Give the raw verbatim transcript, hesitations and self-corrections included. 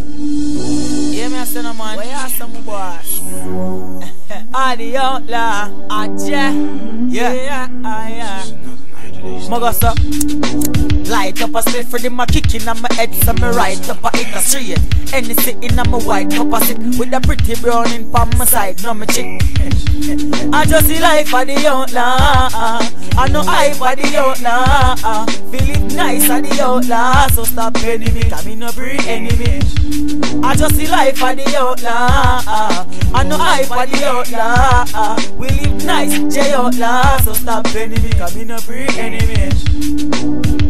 Yeah, me a say no man. Where you some boss? Ah, the outlaw. Ah, yeah. Yeah, yeah, ah, yeah. Mogosa. Light up a split for them a kicking on my head, so me right up a hit a straight. Any sitting on my white cup a sit with a pretty browning on my side, no me chick. I just see life of the outlaw. I know hype for the outlaw. Feel it nice for the outlaw, so stop penning me, cause me no breed enemy. I just see life for the outlaw. I know hype for the outlaw. We live nice, J outlaw, so stop penning me, cause me no breed enemy.